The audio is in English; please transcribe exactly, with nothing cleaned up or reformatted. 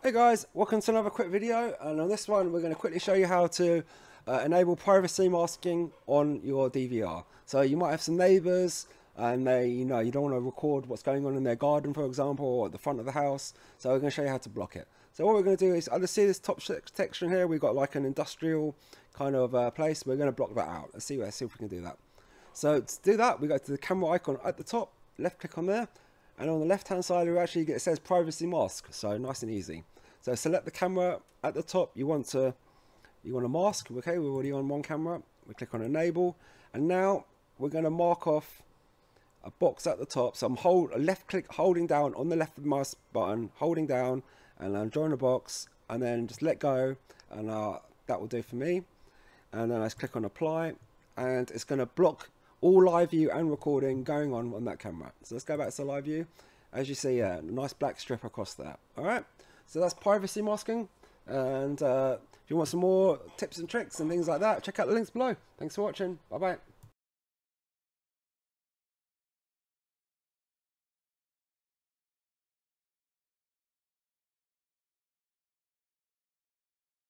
Hey guys, welcome to another quick video, and on this one we're going to quickly show you how to uh, enable privacy masking on your D V R. So you might have some neighbours and they, you know, you don't want to record what's going on in their garden, for example, or at the front of the house. So we're going to show you how to block it. So what we're going to do is, I just see this top section here, we've got like an industrial kind of uh, place. We're going to block that out. Let's see, let's see if we can do that. So to do that, we go to the camera icon at the top, left click on there, and on the left hand side we actually get, it says privacy mask, so nice and easy. So select the camera at the top you want to you want to mask. Okay, we're already on one camera. We click on enable, and now we're going to mark off a box at the top. So I'm hold left click holding down on the left mouse button, holding down, and I'm drawing a box, and then just let go, and uh, that will do for me. And then I just click on apply, and it's going to block all live view and recording going on on that camera. So let's go back to live view. As you see, yeah, nice black strip across there. All right. So that's privacy masking, and uh, if you want some more tips and tricks and things like that, check out the links below. Thanks for watching. Bye bye.